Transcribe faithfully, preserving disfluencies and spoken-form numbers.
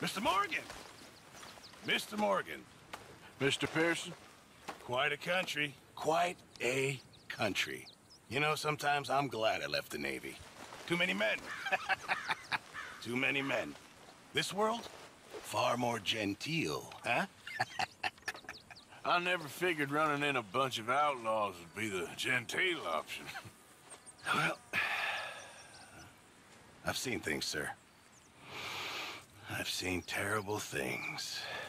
Mister Morgan! Mister Morgan. Mister Pearson? Quite a country. Quite a country. You know, sometimes I'm glad I left the Navy. Too many men. Too many men. This world? Far more gentile, huh? I never figured running in a bunch of outlaws would be the gentile option. Well, I've seen things, sir. I've seen terrible things.